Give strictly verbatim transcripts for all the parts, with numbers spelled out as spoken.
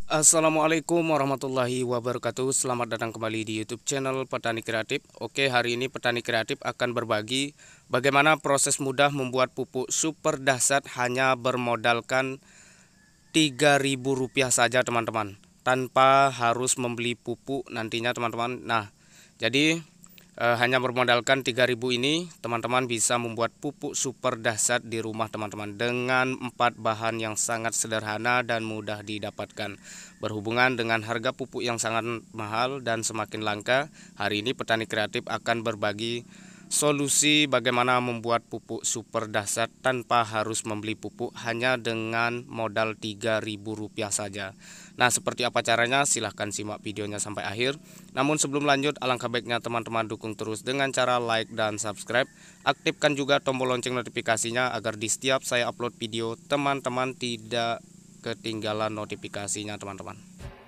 Assalamualaikum warahmatullahi wabarakatuh. Selamat datang kembali di YouTube channel Petani Kreatif. Oke, hari ini Petani Kreatif akan berbagi bagaimana proses mudah membuat pupuk super dahsyat hanya bermodalkan tiga ribu rupiah saja, teman-teman, tanpa harus membeli pupuk nantinya, teman-teman. Nah, jadi eh, hanya bermodalkan tiga ribu ini, teman-teman bisa membuat pupuk super dahsyat di rumah, teman-teman, dengan empat bahan yang sangat sederhana dan mudah didapatkan. Berhubungan dengan harga pupuk yang sangat mahal dan semakin langka, hari ini Petani Kreatif akan berbagi solusi bagaimana membuat pupuk super dahsyat tanpa harus membeli pupuk hanya dengan modal tiga ribu rupiah saja. Nah, seperti apa caranya? Silahkan simak videonya sampai akhir. Namun sebelum lanjut, alangkah baiknya teman-teman dukung terus dengan cara like dan subscribe. Aktifkan juga tombol lonceng notifikasinya agar di setiap saya upload video, teman-teman tidak ketinggalan notifikasinya, teman-teman.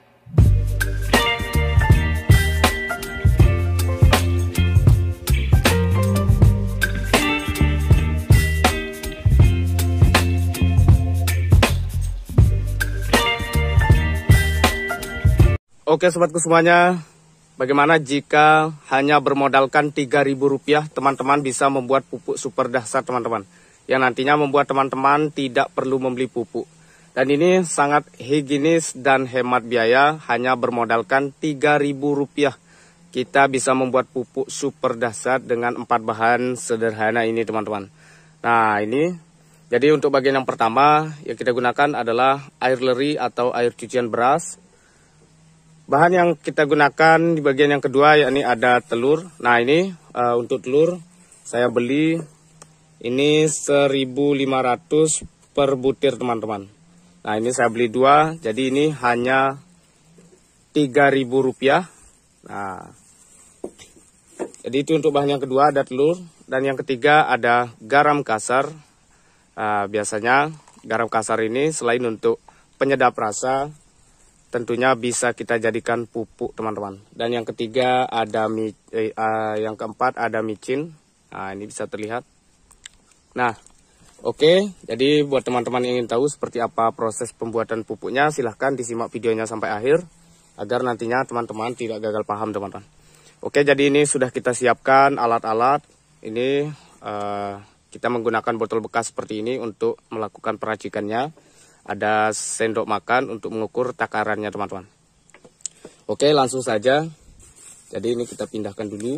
Oke sobatku semuanya, bagaimana jika hanya bermodalkan tiga ribu rupiah teman-teman bisa membuat pupuk super dahsyat, teman-teman, yang nantinya membuat teman-teman tidak perlu membeli pupuk. Dan ini sangat higienis dan hemat biaya, hanya bermodalkan tiga ribu rupiah. Kita bisa membuat pupuk super dahsyat dengan empat bahan sederhana ini, teman-teman. Nah, ini jadi untuk bagian yang pertama yang kita gunakan adalah air leri atau air cucian beras. Bahan yang kita gunakan di bagian yang kedua yakni ada telur. Nah, ini uh, untuk telur saya beli ini seribu lima ratus per butir, teman-teman. Nah, ini saya beli dua, jadi ini hanya tiga ribu rupiah. Nah, jadi itu untuk bahan yang kedua ada telur. Dan yang ketiga ada garam kasar. Nah, biasanya garam kasar ini selain untuk penyedap rasa, tentunya bisa kita jadikan pupuk, teman-teman. Dan yang ketiga ada mi, eh, uh, yang keempat ada micin. Nah, ini bisa terlihat. Nah, oke. Okay. Jadi buat teman-teman yang ingin tahu seperti apa proses pembuatan pupuknya, silahkan disimak videonya sampai akhir agar nantinya teman-teman tidak gagal paham, teman-teman. Oke, okay, jadi ini sudah kita siapkan alat-alat. Ini uh, kita menggunakan botol bekas seperti ini untuk melakukan peracikannya. Ada sendok makan untuk mengukur takarannya, teman-teman. Oke, langsung saja. Jadi ini kita pindahkan dulu.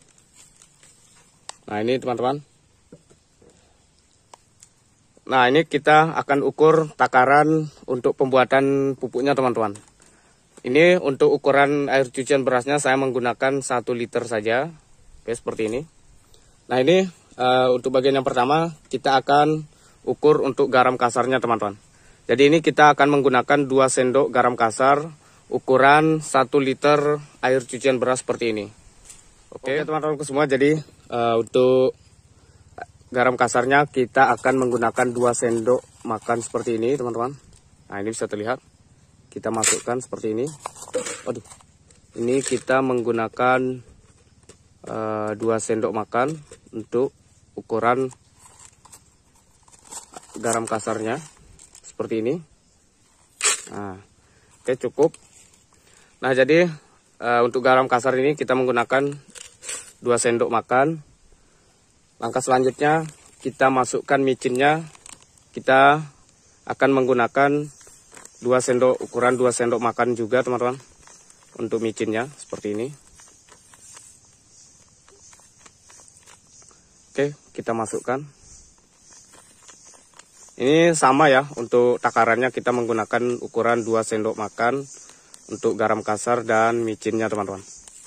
Nah, ini teman-teman. Nah, ini kita akan ukur takaran untuk pembuatan pupuknya, teman-teman. Ini untuk ukuran air cucian berasnya saya menggunakan satu liter saja. Oke, seperti ini. Nah, ini uh, untuk bagian yang pertama kita akan ukur untuk garam kasarnya, teman-teman. Jadi ini kita akan menggunakan dua sendok garam kasar ukuran satu liter air cucian beras seperti ini. Oke, teman-teman semua, jadi uh, untuk garam kasarnya kita akan menggunakan dua sendok makan seperti ini, teman-teman. Nah, ini bisa terlihat. Kita masukkan seperti ini. Waduh. Ini kita menggunakan uh, dua sendok makan untuk ukuran garam kasarnya. Seperti ini. Nah, oke, cukup. Nah, jadi uh, untuk garam kasar ini kita menggunakan dua sendok makan. Langkah selanjutnya kita masukkan micinnya. Kita akan menggunakan dua sendok ukuran dua sendok makan juga, teman-teman, untuk micinnya seperti ini. Oke, kita masukkan. Ini sama ya, untuk takarannya kita menggunakan ukuran dua sendok makan untuk garam kasar dan micinnya, teman-teman.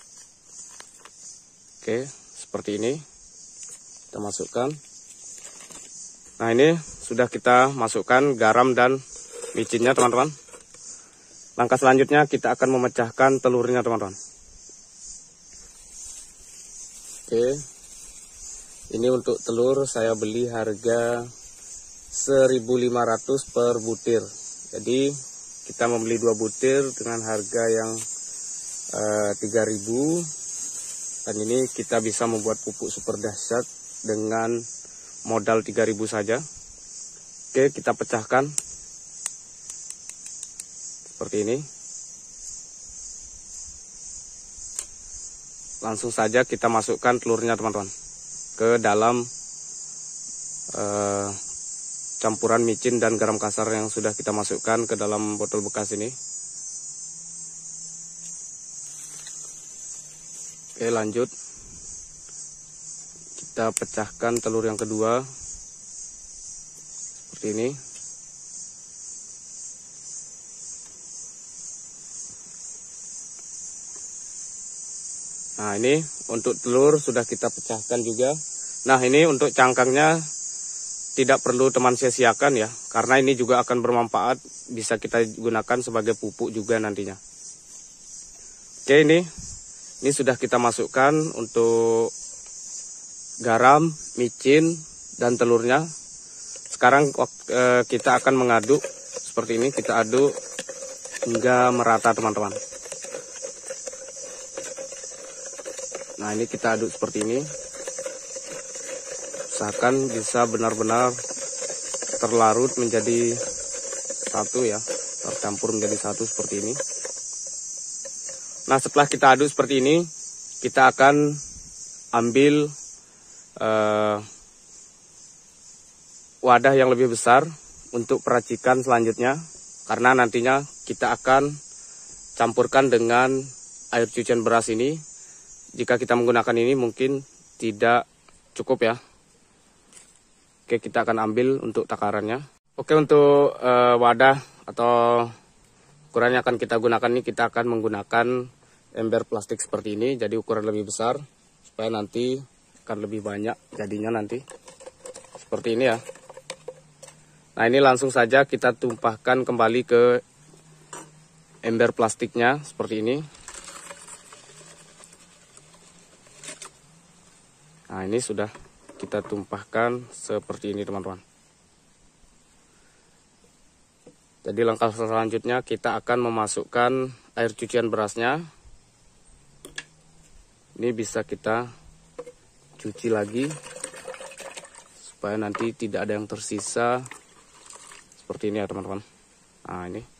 Oke, seperti ini. Kita masukkan. Nah, ini sudah kita masukkan garam dan micinnya, teman-teman. Langkah selanjutnya kita akan memecahkan telurnya, teman-teman. Oke. Ini untuk telur saya beli harga seribu lima ratus per butir. Jadi kita membeli dua butir dengan harga yang uh, tiga ribu. Dan ini kita bisa membuat pupuk super dahsyat dengan modal tiga ribu saja. Oke, kita pecahkan seperti ini. Langsung saja kita masukkan telurnya teman-teman ke dalam uh, campuran micin dan garam kasar yang sudah kita masukkan ke dalam botol bekas ini. Oke, lanjut. Kita pecahkan telur yang kedua seperti ini. Nah, ini untuk telur sudah kita pecahkan juga. Nah, ini untuk cangkangnya tidak perlu teman sia-siakan ya, karena ini juga akan bermanfaat, bisa kita gunakan sebagai pupuk juga nantinya. Oke, ini ini sudah kita masukkan untuk garam, micin, dan telurnya. Sekarang eh, kita akan mengaduk seperti ini, kita aduk hingga merata teman-teman. Nah, ini kita aduk seperti ini. Usahakan bisa benar-benar terlarut menjadi satu ya, tercampur menjadi satu seperti ini. Nah, setelah kita aduk seperti ini, kita akan ambil uh, wadah yang lebih besar untuk peracikan selanjutnya, karena nantinya kita akan campurkan dengan air cucian beras ini. Jika kita menggunakan ini mungkin tidak cukup ya. Oke, kita akan ambil untuk takarannya. Oke, untuk uh, wadah atau ukuran yang akan kita gunakan ini, kita akan menggunakan ember plastik seperti ini. Jadi ukuran lebih besar supaya nanti akan lebih banyak jadinya nanti. Seperti ini ya. Nah, ini langsung saja kita tumpahkan kembali ke ember plastiknya seperti ini. Nah, ini sudah kita tumpahkan seperti ini teman-teman. Jadi langkah selanjutnya kita akan memasukkan air cucian berasnya. Ini bisa kita cuci lagi supaya nanti tidak ada yang tersisa seperti ini ya teman-teman. Nah, ini.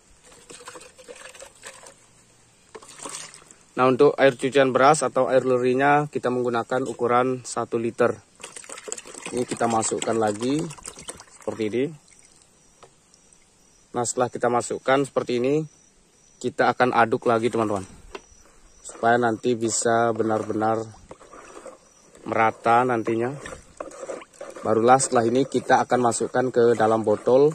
Nah, untuk air cucian beras atau air lurinya kita menggunakan ukuran satu liter. Ini kita masukkan lagi seperti ini. Nah, setelah kita masukkan seperti ini, kita akan aduk lagi teman-teman, supaya nanti bisa benar-benar merata nantinya. Barulah setelah ini kita akan masukkan ke dalam botol.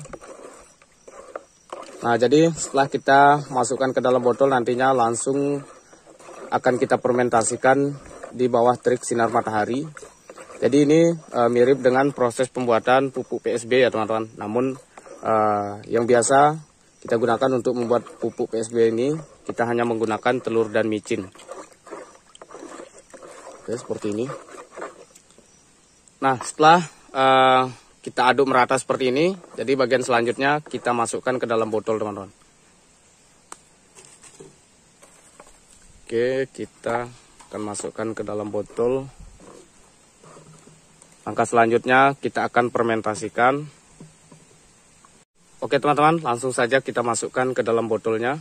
Nah, jadi setelah kita masukkan ke dalam botol, nantinya langsung akan kita fermentasikan di bawah terik sinar matahari. Jadi ini e, mirip dengan proses pembuatan pupuk P S B ya teman-teman. Namun e, yang biasa kita gunakan untuk membuat pupuk P S B ini, kita hanya menggunakan telur dan micin. Oke, seperti ini. Nah, setelah e, kita aduk merata seperti ini, jadi bagian selanjutnya kita masukkan ke dalam botol teman-teman. Oke, kita akan masukkan ke dalam botol. Langkah selanjutnya kita akan fermentasikan. Oke teman-teman, langsung saja kita masukkan ke dalam botolnya.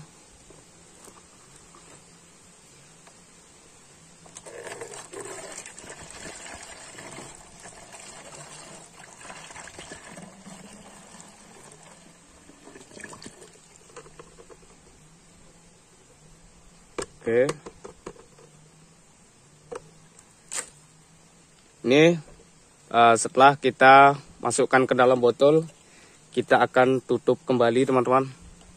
Oke. Ini uh, setelah kita masukkan ke dalam botol, kita akan tutup kembali teman-teman.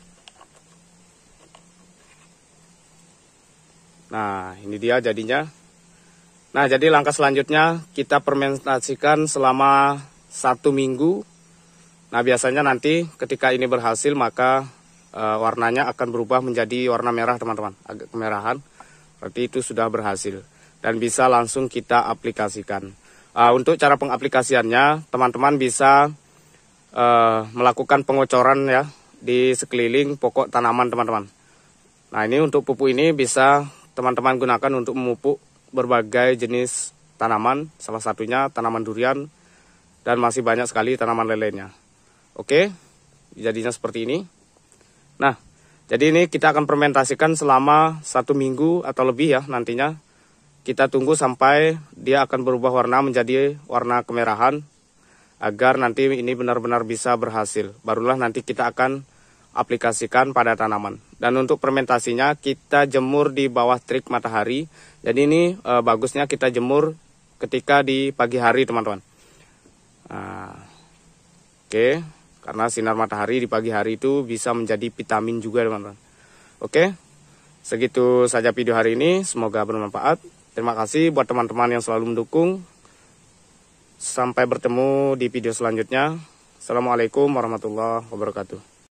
Nah, ini dia jadinya. Nah, jadi langkah selanjutnya kita fermentasikan selama satu minggu. Nah, biasanya nanti ketika ini berhasil, maka Uh, warnanya akan berubah menjadi warna merah teman-teman, agak kemerahan. Berarti itu sudah berhasil dan bisa langsung kita aplikasikan. Uh, untuk cara pengaplikasiannya, teman-teman bisa uh, melakukan pengocoran ya di sekeliling pokok tanaman teman-teman. Nah, ini untuk pupuk ini bisa teman-teman gunakan untuk memupuk berbagai jenis tanaman, salah satunya tanaman durian dan masih banyak sekali tanaman lainnya. Oke, jadinya seperti ini. Nah, Jadi ini kita akan fermentasikan selama satu minggu atau lebih ya nantinya. Kita tunggu sampai dia akan berubah warna menjadi warna kemerahan, agar nanti ini benar-benar bisa berhasil. Barulah nanti kita akan aplikasikan pada tanaman. Dan untuk fermentasinya kita jemur di bawah terik matahari. Jadi ini e, bagusnya kita jemur ketika di pagi hari teman-teman. Nah, oke, karena sinar matahari di pagi hari itu bisa menjadi vitamin juga teman-teman. Oke, segitu saja video hari ini, semoga bermanfaat. Terima kasih buat teman-teman yang selalu mendukung. Sampai bertemu di video selanjutnya. Assalamualaikum warahmatullahi wabarakatuh.